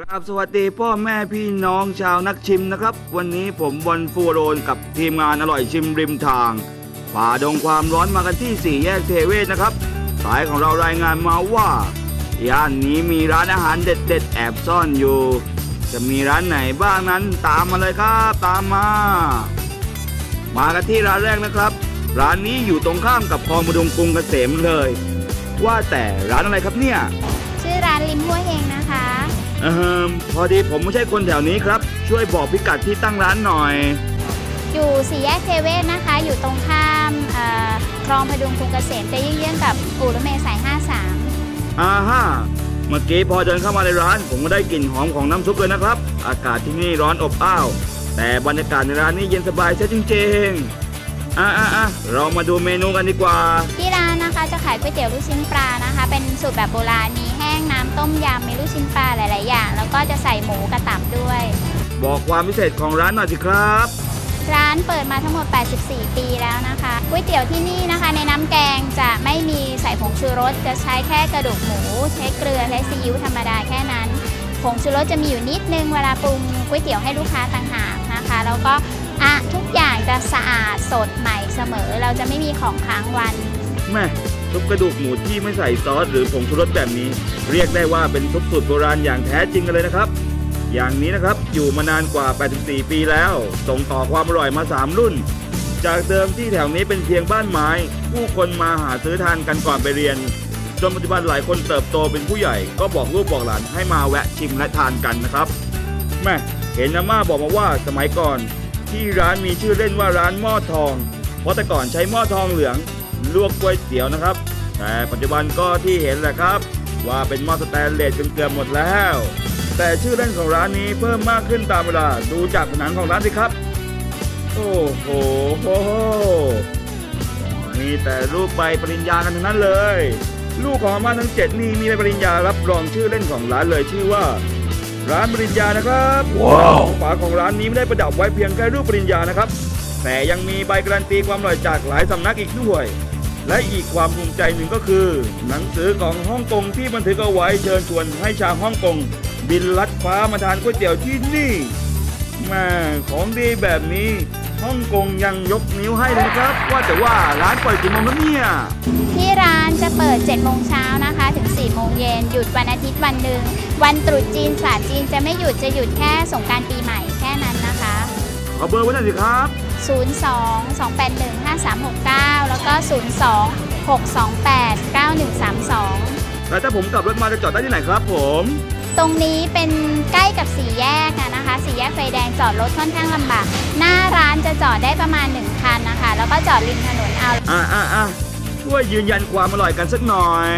ครับสวัสดีพ่อแม่พี่น้องชาวนักชิมนะครับวันนี้ผมบอลฟูโรนกับทีมงานอร่อยชิมริมทางฝ่าดงความร้อนมากันที่4แยกเทเวศนะครับสายของเรารายงานมาว่าย่านนี้มีร้านอาหารเด็ดๆแอบซ่อนอยู่จะมีร้านไหนบ้างนั้นตามมาเลยครับตามมากันที่ร้านแรกนะครับร้านนี้อยู่ตรงข้ามกับคลองพดุงกรุงเกษมเลยว่าแต่ร้านอะไรครับเนี่ยชื่อร้านริมห้วยเฮงนะคะพอดีผมไม่ใช่คนแถวนี้ครับช่วยบอกพิกัดที่ตั้งร้านหน่อยอยู่4แยกเทเวศนะคะอยู่ตรงข้ามคลองพดุงกรุงเกษมจะเยื้องๆกับอู่รถเมล์สาย53 เมื่อกี้พอเดินเข้ามาในร้านผมก็ได้กลิ่นหอมของน้ำซุปเลยนะครับอากาศที่นี่ร้อนอบอ้าวแต่บรรยากาศในร้านนี้เย็นสบายใช่จริงๆเรามาดูเมนูกันดีกว่าที่ร้านนะคะจะขายก๋วยเตี๋ยวลูกชิ้นปลานะคะเป็นสูตรแบบโบราณมีแห้งน้ำต้มยำมีลูกชิ้นปลาหลายๆอย่างแล้วก็จะใส่หมูกระตับด้วยบอกความพิเศษของร้านหน่อยสิครับร้านเปิดมาทั้งหมด84ปีแล้วนะคะก๋วยเตี๋ยวที่นี่นะคะในน้ำแกงจะไม่มีใส่ผงชูรสจะใช้แค่กระดูกหมูใช้เกลือใช้ซีอิ๊วธรรมดาแค่นั้นผงชูรสจะมีอยู่นิดนึงเวลาปรุงก๋วยเตี๋ยวให้ลูกค้าต่างหากนะคะแล้วก็ทุกอย่างจะสะอาดสดใหม่เสมอเราจะไม่มีของค้างวันแม่ซุปกระดูกหมูที่ไม่ใส่ซอสหรือผงชูรสแบบนี้เรียกได้ว่าเป็นซุปสูตรโบราณอย่างแท้จริงกันเลยนะครับอย่างนี้นะครับอยู่มานานกว่า84ปีแล้วส่งต่อความอร่อยมา3รุ่นจากเดิมที่แถวนี้เป็นเพียงบ้านไม้ผู้คนมาหาซื้อทานกันก่อนไปเรียนจนปัจจุบันหลายคนเติบโตเป็นผู้ใหญ่ก็บอกลูกบอกหลานให้มาแวะชิมและทานกันนะครับแม่เห็นอาม่าบอกมาว่าสมัยก่อนที่ร้านมีชื่อเล่นว่าร้านหม้อทองเพราะแต่ก่อนใช้หม้อทองเหลืองลวกก๋วยเตี๋ยวนะครับแต่ปัจจุบันก็ที่เห็นแหละครับว่าเป็นหม้อสแตนเลสจนเกือบหมดแล้วแต่ชื่อเล่นของร้านนี้เพิ่มมากขึ้นตามเวลาดูจากผนังของร้านสิครับโอ้โหมีแต่รูปใบปริญญากันทั้งนั้นเลยลูกของอาม่าทั้ง7นี่มีใบปริญญารับรองชื่อเล่นของร้านเลยชื่อว่าร้านปริญญานะครับว้าวฝาของร้านนี้ไม่ได้ประดับไว้เพียงแค่รูปปริญญานะครับแต่ยังมีใบการันตีความอร่อยจากหลายสำนักอีกด้วยและอีกความภูมิใจหนึ่งก็คือหนังสือของฮ่องกงที่บันทึกเอาไว้เชิญชวนให้ชาวฮ่องกงบินลัดฟ้ามาทานก๋วยเตี๋ยวที่นี่แม่ของดีแบบนี้ฮ่องกงยังยกนิ้วให้เลยนะครับว่าแต่ว่าร้านเปิดกี่โมงครับเนี่ยที่ร้านจะเปิด7 โมงเช้านะคะถึง4 โมงเย็นหยุดวันอาทิตย์วันหนึ่งวันตรุษจีนศาสตร์จีนจะไม่หยุดจะหยุดแค่สงกรานต์ปีใหม่แค่นั้นนะคะขอเบอร์ไว้หน่อยสิครับ 02-281-5369แล้วก็02-628-9132 แล้วถ้าผมขับรถมาจะจอดได้ที่ไหนครับผมตรงนี้เป็นใกล้กับ4 แยกนะคะ4 แยกไฟแดงจอดรถค่อนข้างลำบากหน้าร้านจะจอดได้ประมาณ1 คันนะคะแล้วก็จอดริมถนนเอาช่วยยืนยันความอร่อยกันสักหน่อย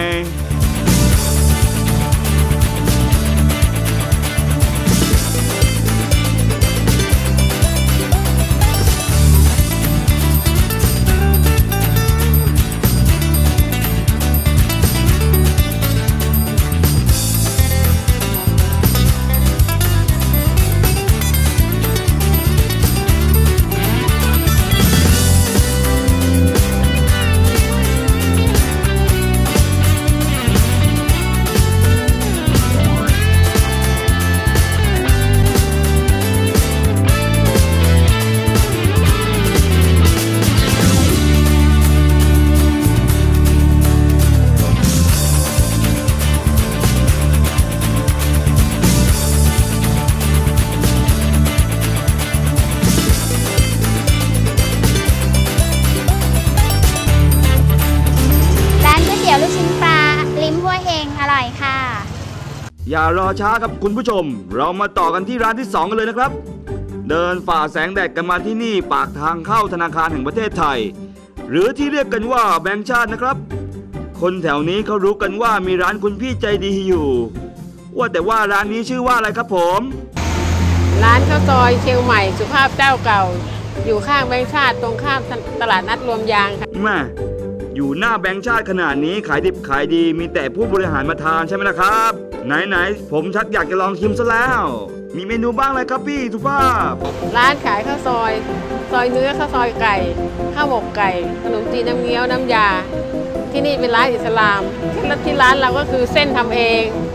อย่ารอช้าครับคุณผู้ชมเรามาต่อกันที่ร้านที่2กันเลยนะครับเดินฝ่าแสงแดดกันมาที่นี่ปากทางเข้าธนาคารแห่งประเทศไทยหรือที่เรียกกันว่าแบงก์ชาตินะครับคนแถวนี้เขารู้กันว่ามีร้านคุณพี่ใจดีอยู่ว่าแต่ว่าร้านนี้ชื่อว่าอะไรครับผมร้านข้าวซอยเชียงใหม่สุภาพเจ้าเก่าอยู่ข้างแบงก์ชาติตรงข้ามตลาดนัดรวมยางค่ะแม่อยู่หน้าแบงก์ชาติขนาดนี้ขายดิบขายดีมีแต่ผู้บริหารมาทานใช่ไหมล่ะครับไหนผมชักอยากจะลองชิมซะแล้วมีเมนูบ้างอะไรครับพี่สุภาพร้านขายข้าวซอยเนื้อข้าวซอยไก่ข้าวหมกไก่ขนมจีนน้ำเงี้ยวน้ำยาที่นี่เป็นร้านอิสลามที่ร้านเราก็คือเส้นทำเอง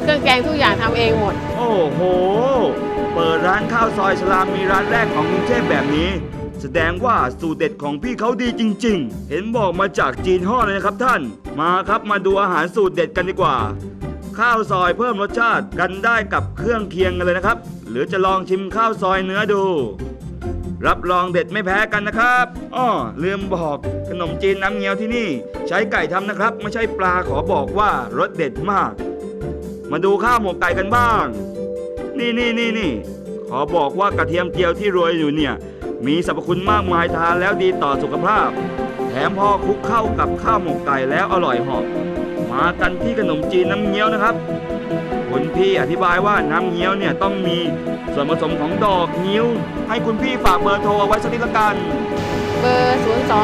เครื่องแกงทุกอย่างทำเองหมดโอ้โห เปิดร้านข้าวซอยสลามมีร้านแรกของกรุงเทพแบบนี้ แสดงว่าสูตรเด็ดของพี่เขาดีจริงๆ เห็นบอกมาจากจีนฮ่อเลยนะครับท่าน มาครับมาดูอาหารสูตรเด็ดกันดีกว่า ข้าวซอยเพิ่มรสชาติกันได้กับเครื่องเคียงกันเลยนะครับ หรือจะลองชิมข้าวซอยเนื้อดู รับรองเด็ดไม่แพ้กันนะครับอ้อลืมบอกขนมจีนน้ำเงี้ยวที่นี่ ใช้ไก่ทำนะครับ ไม่ใช่ปลาขอบอกว่ารสเด็ดมาก มาดูข้าวหมกไก่กันบ้าง นี่ขอบอกว่ากระเทียมเจียวที่โรยอยู่เนี่ยมีสรรพคุณมากมายทานแล้วดีต่อสุขภาพ แถมพอคลุกเข้ากับข้าวหมกไก่แล้วอร่อยเหาะมากันที่ขนมจีนน้ำเงี้ยวนะครับคุณพี่อธิบายว่าน้ำเงี้ยวเนี่ยต้องมีส่วนผสมของดอกงิ้วให้คุณพี่ฝากเบอร์โทรเอาไว้สักนิดละกันเบอร์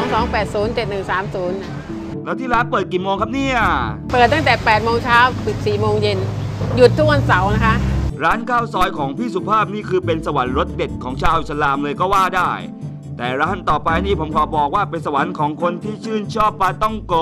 022807130 แล้วที่ร้านเปิดกี่โมงครับเนี่ยเปิดตั้งแต่ 8 โมงเช้าปิด 4 โมงเย็น หยุดทุกวันเสาร์นะคะร้านข้าวซอยของพี่สุภาพนี่คือเป็นสวรรค์รสเด็ดของชาวอิสลามเลยก็ว่าได้ แต่ร้านต่อไปนี่ผมขอบอกว่าเป็นสวรรค์ของคนที่ชื่นชอบปลาต้องโก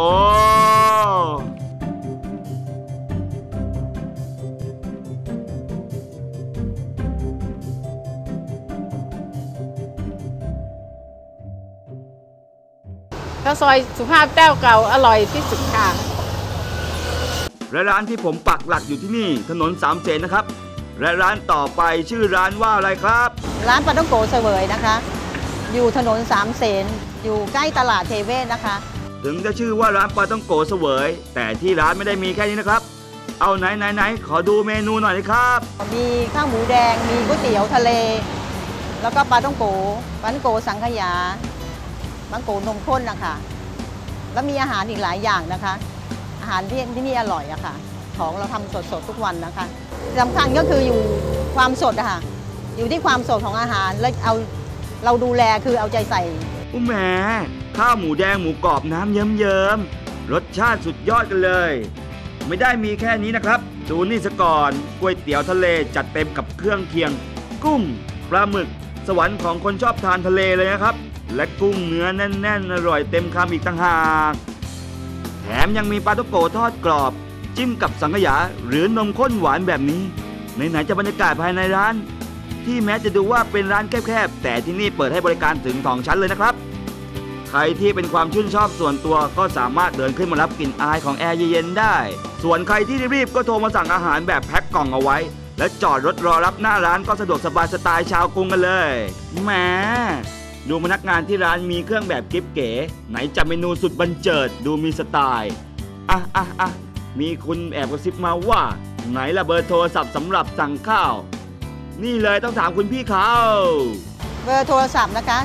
ข้าวซอยสุภาพเจ้าเก่าอร่อยที่สุดค่ะและร้านที่ผมปักหลักอยู่ที่นี่ถนนสามเสนนะครับ และร้านต่อไปชื่อร้านว่าอะไรครับร้านปลาต้องโกเสวยนะคะ อยู่ถนนสามเสนอยู่ใกล้ตลาดเทเวศนะคะถึงจะชื่อว่าร้านปลาต้องโกเสวย แต่ที่ร้านไม่ได้มีแค่นี้นะครับ เอาไหนขอดูเมนูหน่อยนะครับมีข้าวหมูแดงมีก๋วยเตี๋ยวทะเล แล้วก็ปลาต้องโกสังขยาปลาต้องโกนมข้นนะคะแล้วมีอาหารอีกหลายอย่างนะคะ อาหารที่นี่อร่อยอะค่ะของเราทำสดทุกวันนะคะสำคัญก็คืออยู่ความสดอะค่ะอยู่ที่ความสดของอาหารแล้วเราดูแลคือเอาใจใส่แหมข้าวหมูแดงหมูกรอบน้ำเยิ้มๆรสชาติสุดยอดกันเลย ไม่ได้มีแค่นี้นะครับ ดูนี่ซะก่อนก๋วยเตี๋ยวทะเลจัดเต็มกับเครื่องเคียง กุ้งปลาหมึกสวรรค์ของคนชอบทานทะเลเลยนะครับ และกุ้งเนื้อแน่นๆอร่อยเต็มคำอีกต่างหากแถมยังมีปลาท่องโกทอดกรอบจิ้มกับสังขยาหรือนมข้นหวานแบบนี้ไหนๆจะบรรยากาศภายในร้าน ที่แม้จะดูว่าเป็นร้านแคบๆแต่ที่นี่เปิดให้บริการถึง2 ชั้นเลยนะครับใครที่เป็นความชื่นชอบส่วนตัวก็สามารถเดินขึ้นมารับกลิ่นอายของแอร์เย็นๆได้ ส่วนใครที่รีบๆก็โทรมาสั่งอาหารแบบแพ็คกล่องเอาไว้ และจอดรถรอรับหน้าร้านก็สะดวกสบายสไตล์ชาวกรุงกันเลยแหมดูพนักงานที่ร้านมีเครื่องแบบกิ๊บเก๋ไหนจะเมนูสุดบันเจิดดูมีสไตล์มีคุณแอบกระซิบมาว่าไหนละเบอร์โทรศัพท์สำหรับสั่งข้าวนี่เลยต้องถามคุณพี่เขาเบอร์โทรศัพท์นะคะ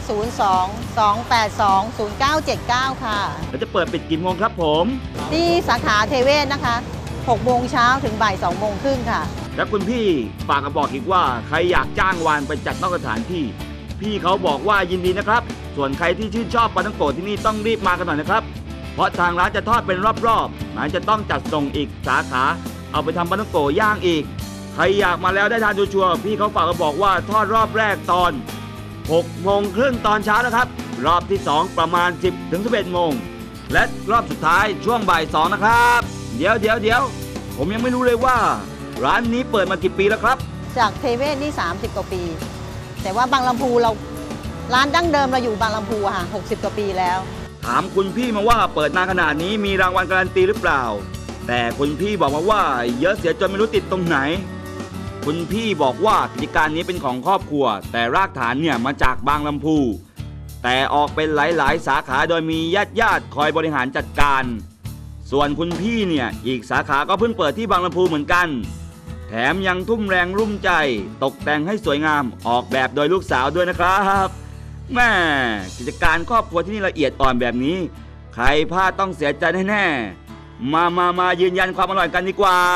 02-282-0979 ค่ะแล้วจะเปิดปิดกี่โมงครับผมที่สาขาเทเวศนะคะ 6 โมงเช้าถึงบ่าย 2 โมงครึ่งค่ะแล้วคุณพี่ฝากมาบอกอีกว่าใครอยากจ้างวานไปจัดนอกสถานที่พี่เขาบอกว่ายินดีนะครับส่วนใครที่ชื่นชอบปลาท่องโกะที่นี่ต้องรีบมากันหน่อยนะครับเพราะทางร้านจะทอดเป็นรอบๆหมายจะต้องจัดส่งอีกสาขาเอาไปทำปลาท่องโกะย่างอีกใครอยากมาแล้วได้ทานชัวร์พี่เขาฝากมาบอกว่าทอดรอบแรกตอน 6 โมงครึ่งตอนเช้านะครับรอบที่ 2 ประมาณ 10 ถึง 11 โมงและรอบสุดท้ายช่วงบ่าย 2 นะครับเดี๋ยวผมยังไม่รู้เลยว่าร้านนี้เปิดมากี่ปีแล้วครับจากเทเวศนี่ 30 กว่าปี แต่ว่าบางลำพูร้านดั้งเดิมเราอยู่บางลำพูค่ะ 60 กว่าปีแล้วถามคุณพี่มาว่าเปิดนานขนาดนี้มีรางวัลการันตีหรือเปล่าแต่คุณพี่บอกมาว่าเยอะเสียจนไม่รู้ติดตรงไหนคุณพี่บอกว่ากิจการนี้เป็นของครอบครัวแต่รากฐานเนี่ยมาจากบางลำพูแต่ออกเป็นหลายๆสาขาโดยมีญาติคอยบริหารจัดการส่วนคุณพี่เนี่ยอีกสาขาก็เพิ่งเปิดที่บางลำพูเหมือนกันแถมยังทุ่มแรงรุ่มใจตกแต่งให้สวยงามออกแบบโดยลูกสาวด้วยนะครับแม่กิจการครอบครัวที่นี่ละเอียดอ่อนแบบนี้ใครพลาดต้องเสียใจแน่ๆมายืนยันความอร่อยกันดีกว่า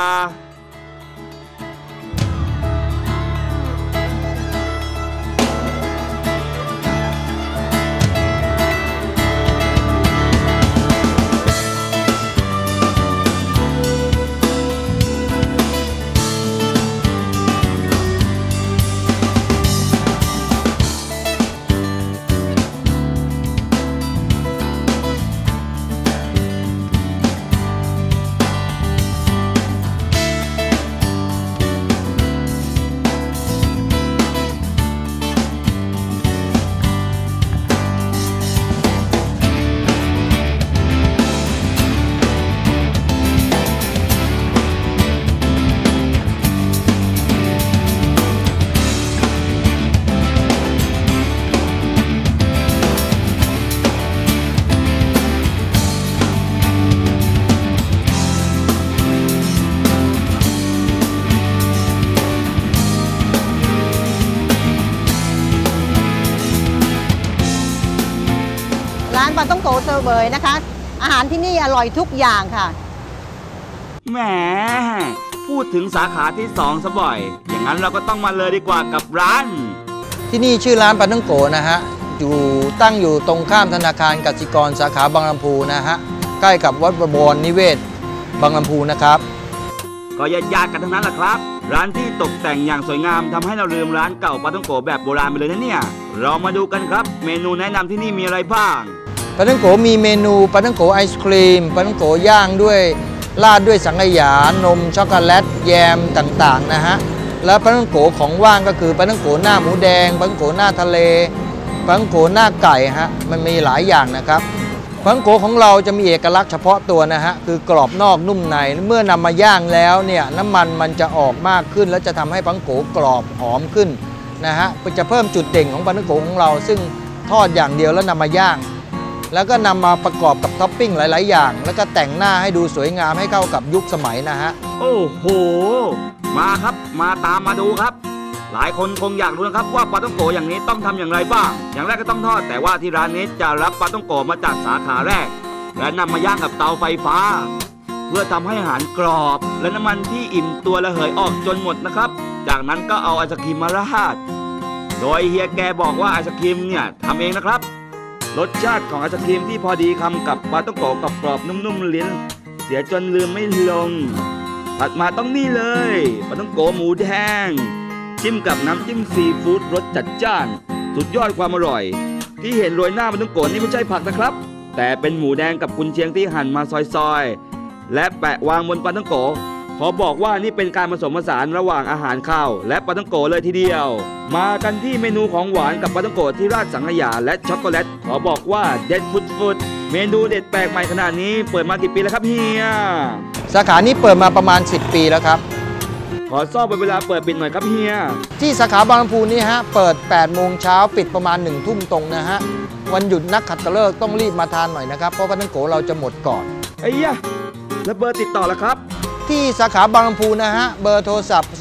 ร้านปลาต้องโกเซอร์เบยนะคะ อาหารที่นี่อร่อยทุกอย่างค่ะแหมพูดถึงสาขาที่2ซะบ่อย อย่างนั้นเราก็ต้องมาเลยดีกว่ากับร้านที่นี่ชื่อร้านปลาท่องโกนะฮะตั้งอยู่ตรงข้ามธนาคารกสิกรสาขาบางลำพูนะฮะใกล้กับวัดประบรนิเวศบางลำพูนะครับก็ญาติๆกันทั้งนั้นแหละครับ ร้านที่ตกแต่งอย่างสวยงามทำให้เราลืมร้านเก่าปลาท่องโกแบบโบราณไปเลยนะเนี่ยเรามาดูกันครับ เมนูแนะนำที่นี่มีอะไรบ้างปลาท่องโกมีเมนูปลาท่องโกไอศครีมปลาท่องโกย่างด้วยราดด้วยสังขยานมช็อกโกแลตแยมต่างๆนะฮะและปลาท่องโกของว่างก็คือปลาท่องโกหน้าหมูแดงปลาท่องโกหน้าทะเลปลาท่องโกหน้าไก่ฮะมันมีหลายอย่างนะครับปลาท่องโกของเราจะมีเอกลักษณ์เฉพาะตัวนะฮะคือกรอบนอกนุ่มในเมื่อนำมาย่างแล้วเนี่ยน้ำมันจะออกมากขึ้นและจะทำให้ปลาท่องโกกรอบหอมขึ้นนะฮะจะเพิ่มจุดเด่นของปลาท่องโกของเราซึ่งทอดอย่างเดียวแล้วนำมาย่างแล้วก็นำมาประกอบกับท็อปปิ้งหลายๆอย่างแล้วก็แต่งหน้าให้ดูสวยงามให้เข้ากับยุคสมัยนะฮะโอ้โหมาครับมาตามมาดูครับ หลายคนคงอยากรู้นะครับว่าปลาท่องโกอย่างนี้ต้องทำอย่างไรบ้างอย่างแรกก็ต้องทอดแต่ว่าที่ร้านนี้จะรับปลาท่องโกมาจากสาขาแรกและนำมาย่างกับเตาไฟฟ้าเพื่อทำให้อาหารกรอบและน้ำมันที่อิ่มตัวระเหยออกจนหมดนะครับจากนั้นก็เอาไอศกรีมมาราดโดยเฮียแกบอกว่าไอศกรีมเนี่ยทำเองนะครับรสชาติของไอศกรีมที่พอดีคำกับปลาท่องโกกรอบๆนุ่มๆลิ้นเสียจนลืมไม่ลงถัดมาต้องนี่เลยปลาท่องโกหมูแดงจิ้มกับน้ำจิ้มซีฟู้ดรสจัดจ้านสุดยอดความอร่อยที่เห็นโรยหน้าปลาท่องโกนี่ไม่ใช่ผักนะครับแต่เป็นหมูแดงกับกุนเชียงที่หั่นมาซอยๆและแปะวางบนปลาท่องโกขอบอกว่านี่เป็นการผสมผสานระหว่างอาหารข้าวและปลาท่องโกเลยทีเดียวมากันที่เมนูของหวานกับปลาท่องโกที่ราดสังขยาและช็อกโกแลตขอบอกว่าเด็ดฟุดๆเมนูเด็ดแปลกใหม่ขนาดนี้เปิดมากี่ปีแล้วครับเฮียสาขานี้เปิดมาประมาณ10 ปีแล้วครับขอทราบเวลาเปิดปิดหน่อยครับเฮียที่สาขาบางลำพูนี่ฮะเปิด8 โมงเช้าปิดประมาณ1 ทุ่มตรงนะฮะวันหยุดนักขัตฤกษ์ต้องรีบมาทานหน่อยนะครับเพราะปลาท่องโกเราจะหมดก่อนไอ้ยะแล้วเบอร์ติดต่อล่ะครับที่สาขาบางลำพูนะฮะเบอร์โทรศัพท์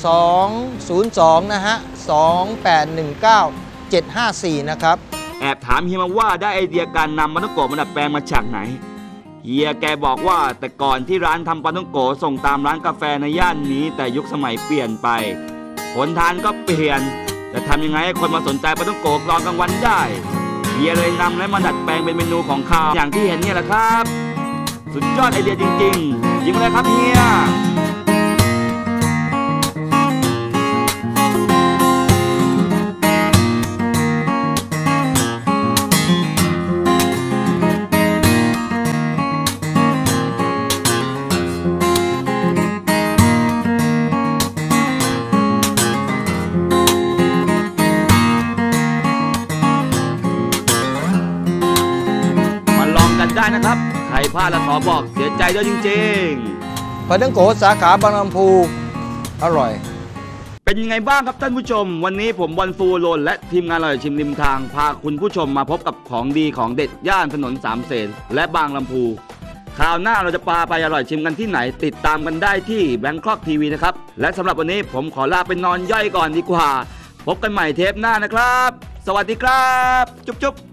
202นะฮะ2819-754นะครับแอบถามเฮียมาว่าได้ไอเดียการนำปลาท่องโกมาดัดแปลงมาจากไหนเฮียแกบอกว่าแต่ก่อนที่ร้านทำปลาท่องโกส่งตามร้านกาแฟในย่านนี้แต่ยุคสมัยเปลี่ยนไปคนทานก็เปลี่ยนจะทำยังไงให้คนมาสนใจปลาท่องโกกลางกลางวันได้เฮียเลยนำและมาดัดแปลงเป็นเมนูของข้าวอย่างที่เห็นเนี่ยแหละครับสุดยอดไอเดียจริงๆยิงเลยครับเฮียได้นะครับใครพลาดแล้วขอบอกเสียใจด้วยจริงๆปลาท่องโกสาขาบางลำพูอร่อยเป็นยังไงบ้างครับท่านผู้ชมวันนี้ผมบอลฟูโรนและทีมงานอร่อยชิมริมทางพาคุณผู้ชมมาพบกับของดีของเด็ดย่านถนนสามเสนและบางลำพูคราวหน้าเราจะพาไปอร่อยชิมกันที่ไหนติดตามกันได้ที่ Bangkok TV นะครับและสำหรับวันนี้ผมขอลาไปนอนย่อยก่อนดีกว่าพบกันใหม่เทปหน้านะครับสวัสดีครับจุ๊บ